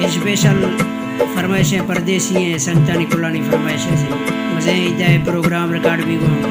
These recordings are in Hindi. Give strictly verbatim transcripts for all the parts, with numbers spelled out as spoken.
स्पेशल फरमाइशें परदेसी हैं संतानी कुलानी फरमाइशें से मजे इधर प्रोग्राम रिकॉर्ड भी गो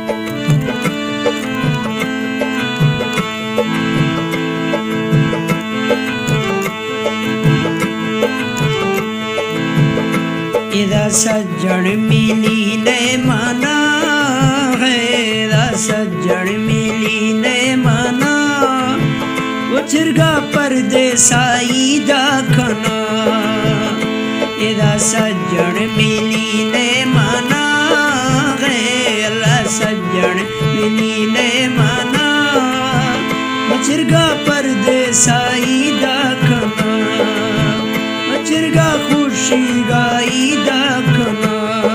इधर सज्जन मिली ने माना है इधर सज्जन मिली ने माना उछरगा परदेसाई दाखना इधर सज्जन मिली ने माना है अल्लाह सज्जन मिली ने माना उछरगा परदेसाई दाखना उछरगा खुशी गाई दाखना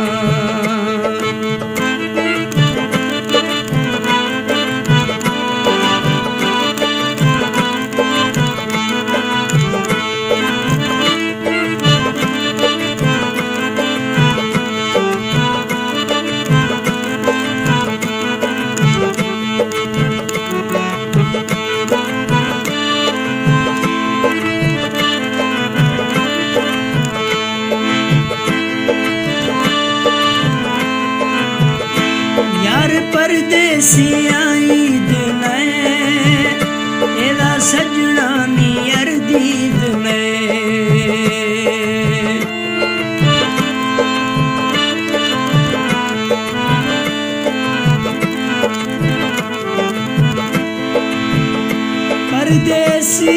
परदेसी आई दिन एदा सजना नियर दीद ने परदेसी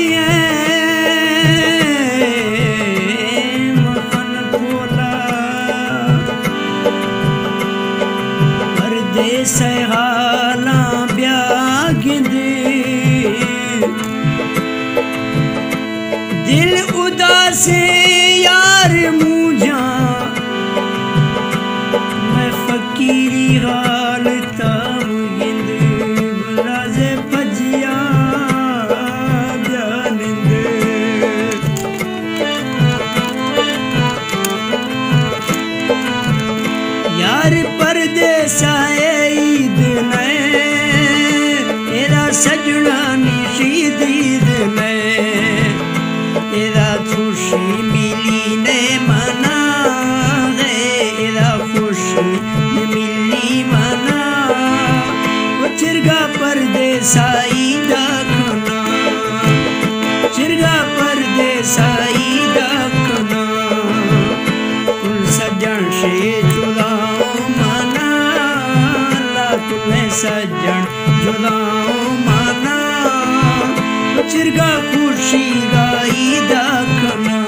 सहाना ब्यागिंदे दिल उदास यार मुझा मैं फकीरी हाल तब गिंद बुलाजे भजिया ब्यानिंद यार परदेसा सजना निशीदीद ने एदा खुशी मिली ने मना है एदा खुशी मिली मना चिरगा परदेसाई दाखना चिरगा परदेसाई दाखना कुल सज्जन से जुदाओ मना ला तुम्हें सज्जन जुदाओ चिरगा खुशी गाई दाखना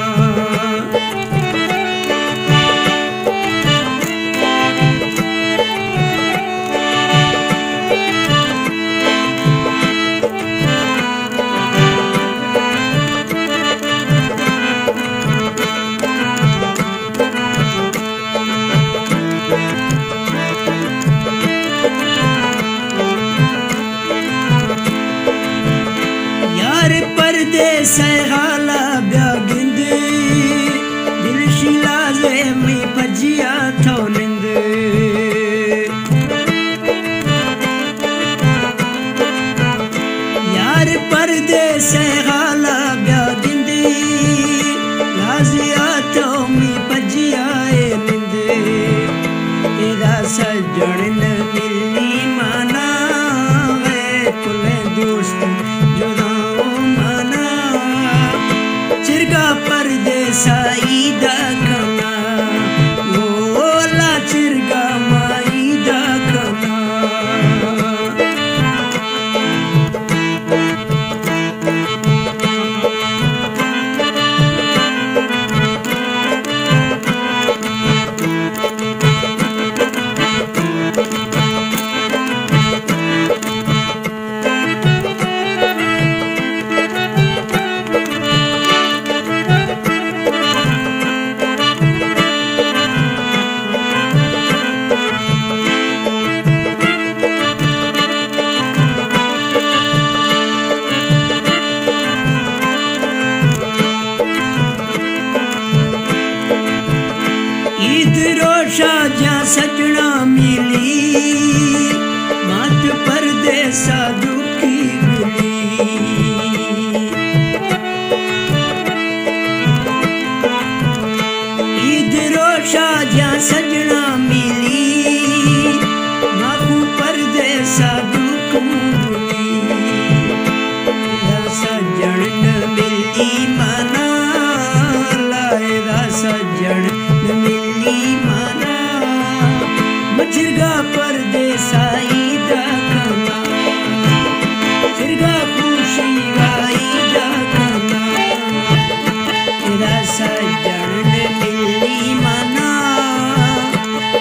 परदेस हाला ब्यागिंद दिल शिलाजे में भजिया थो निंद यार परदेस हाला ब्यागिंद लाजिया थो में भजिया निंद एदा सज्जन न मिलनी माना है कुले दोस्त जुदा चिरगा परदेसाई दाखना ओला चिरगा माई दाखना सजना मिली मात परदेसा दुखी मिली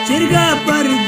चिरगा परदेसी